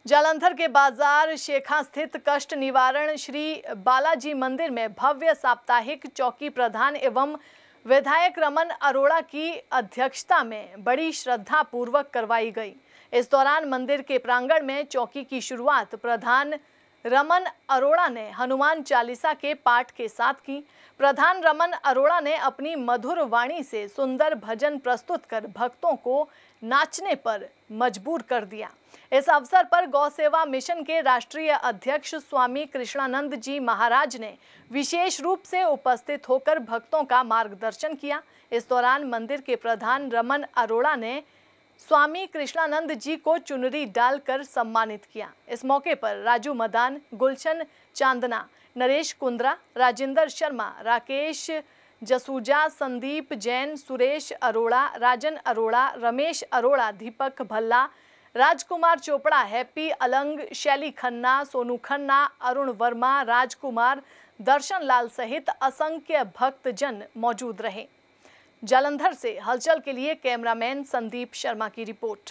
जालंधर के बाजार शेखा स्थित कष्ट निवारण श्री बालाजी मंदिर में भव्य साप्ताहिक चौकी प्रधान एवं विधायक रमन अरोड़ा की अध्यक्षता में बड़ी श्रद्धा पूर्वक करवाई गई। इस दौरान मंदिर के प्रांगण में चौकी की शुरुआत प्रधान रमन अरोड़ा ने हनुमान चालीसा के पाठ के साथ की। प्रधान रमन अरोड़ा ने अपनी मधुर वाणी से सुंदर भजन प्रस्तुत कर भक्तों को नाचने पर मजबूर कर दिया। इस अवसर पर गौ सेवा मिशन के राष्ट्रीय अध्यक्ष स्वामी कृष्णानंद जी महाराज ने विशेष रूप से उपस्थित होकर भक्तों का मार्गदर्शन किया। इस दौरान मंदिर के प्रधान रमन अरोड़ा ने स्वामी कृष्णानंद जी को चुनरी डालकर सम्मानित किया। इस मौके पर राजू मदान, गुलशन चांदना, नरेश कुंद्रा, राजेंद्र शर्मा, राकेश जसूजा, संदीप जैन, सुरेश अरोड़ा, राजन अरोड़ा, रमेश अरोड़ा, दीपक भल्ला, राजकुमार चोपड़ा, हैप्पी अलंग, शैली खन्ना, सोनू खन्ना, अरुण वर्मा, राजकुमार, दर्शन लाल सहित असंख्य भक्तजन मौजूद रहे। जालंधर से हलचल के लिए कैमरामैन संदीप शर्मा की रिपोर्ट।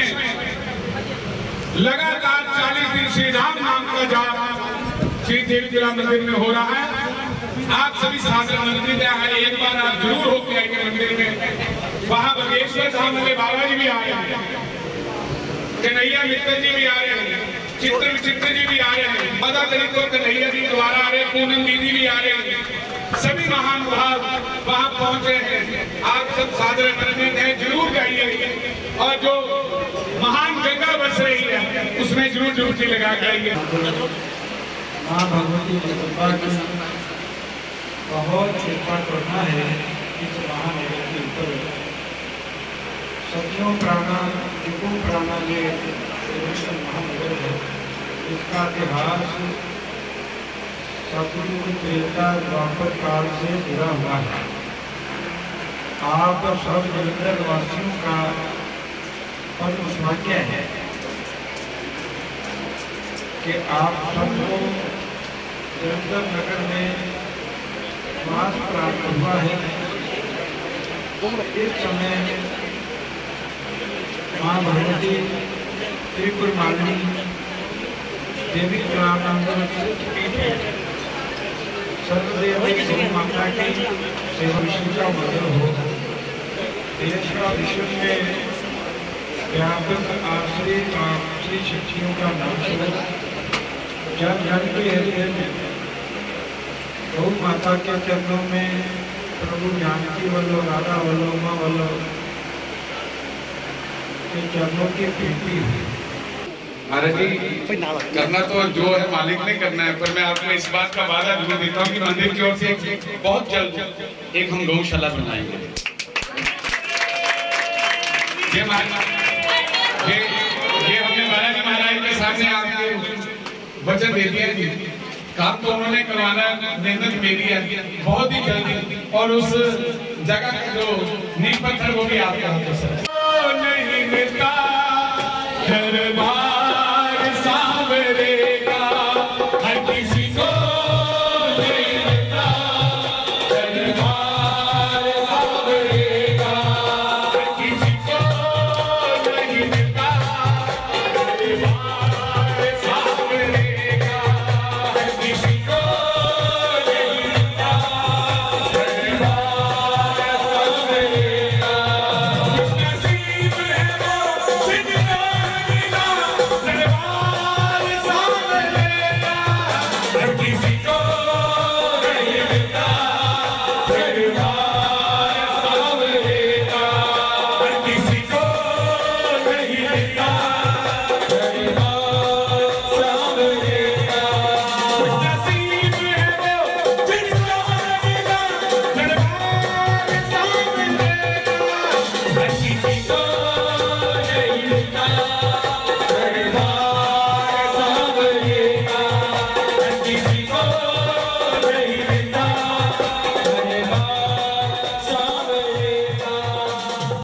लगातार 40 दिन श्री राम नाम का जाप श्री देवगिरा मंदिर में हो रहा है। आप सभी साधन मंदिर आए, एक बार आप जरूर होकर आएंगे मंदिर में। वहां बगेश्वर धाम वाले बाबा जी भी आ रहे हैं, कन्हैया मित्र जी भी आ रहे हैं, चित्र विचित्र जी भी आ रहे हैं, मदा दलित और कन्हैया जी द्वारा आ रहे, पूनम दीदी भी आ रहे हैं। सभी महान भाव वहां पहुंच रहे हैं। आप सब साधन मंदिर हैं, जरूर जाइए और जो महान गंगा बस रही है उसमें जरूर डुबकी लगा जाइए। माँ भगवती की कृपा की बहुत कृपा करना है इस महानगर के ऊपर। सदियों पुराना युगों पुराना ये महानगर है। इसका इतिहास सतयुग त्रेता द्वापर काल से जुड़ा हुआ है। आप सब जालंधर वासियों का परम सौभाग्य है कि आप सबको जालंधर नगर में वास प्राप्त हुआ है। इस समय माँ भगवती त्रिपुर मालिनी देवी रामानंद पीठ है। सर्वदेव माता की सेवा विश्व का मंदिर हो। देश का विश्व में व्यापक आश्रय श्री शक्तियों का नाम है। जन जन के हृदय में गौ माता के चरणों में प्रभु जानकी वल्लभ, राधा वल्लभ, माँ वल्लभ के चरणों की प्रीति हुई। महाराज जी, करना तो जो है मालिक ने करना है, पर मैं आपको इस बात का वादा जरूर देता हूँ कि मंदिर की ओर से बहुत जल्द एक हम गौशाला बनाएंगे। ये हमने महाराज के सामने आपको वचन दे दिया है। काम तो उन्होंने करवाना, मेहनत मेरी है बहुत ही जल्दी, और उस जगह का जो नींव पत्थर वो भी आपका हाथों से नहीं मिलता दरबार सावरे।